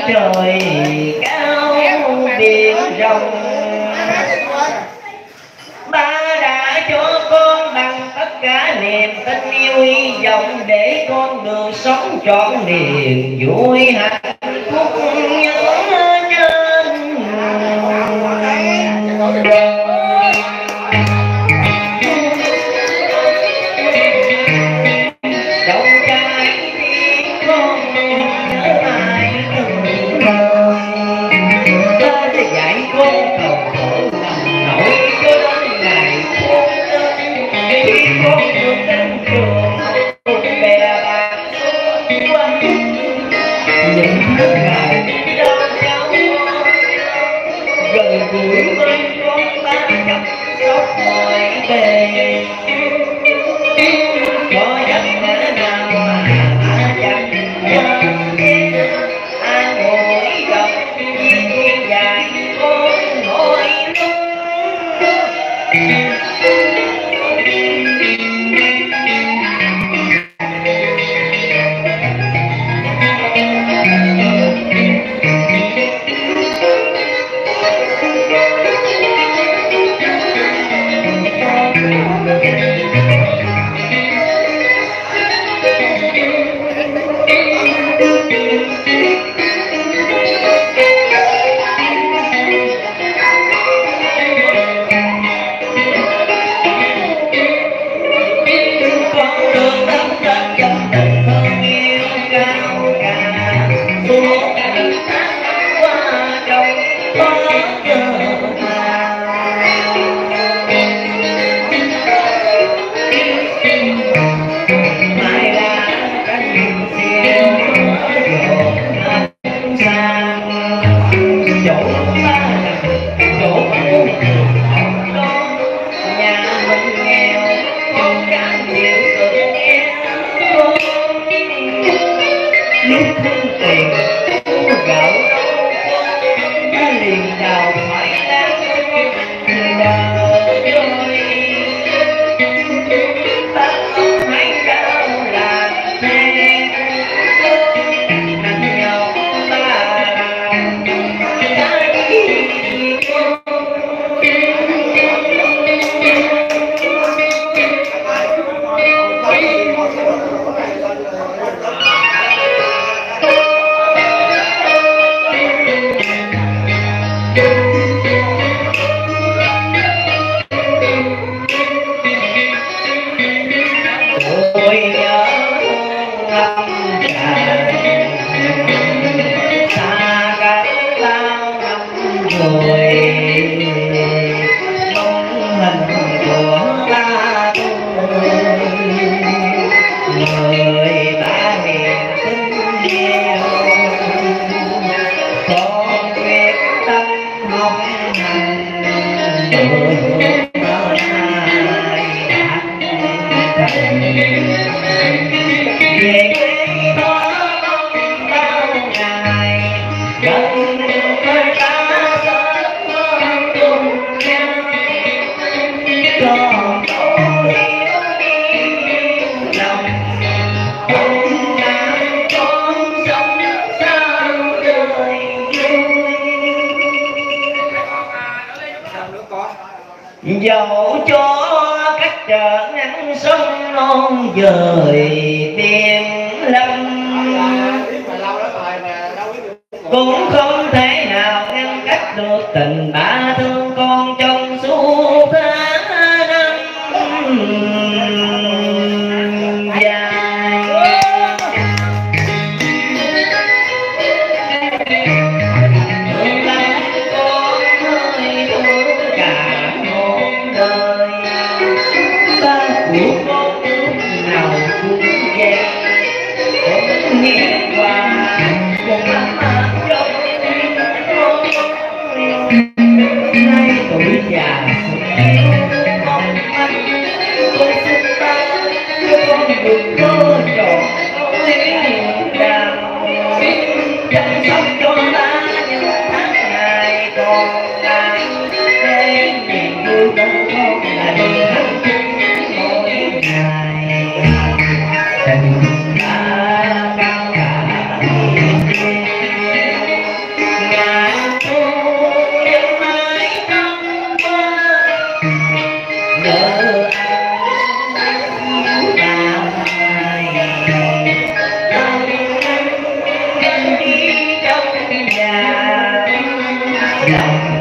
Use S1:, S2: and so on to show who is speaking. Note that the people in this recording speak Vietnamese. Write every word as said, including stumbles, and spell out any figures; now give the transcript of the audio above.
S1: trời cao biển rộng. Ba đã cho con bằng tất cả niềm tin yêu hy vọng để con được sống trọn niềm vui hạnh phúc nhớ trên trong trái tim con nhớ ai từng ta để dạy con cầu khổ lầm nổi cho đến ngày khôn lớn khi con được đến trường bè bạn quanh những tháng ngày đau nhau gần gũi bên con ta chăm sóc mọi bề có giấc mơ nào mà chẳng nhớ ai ngồi gặp duyên dài con ngồi lúc dẫu cho cách trở ngắn sông non dời biển lâm cũng không thể nào ngăn cách được tình ba thương con trong suốt tháng năm dài. Thương lắm con ơi thương cả một đời, ba của con lúc nào cũng vậy. lòng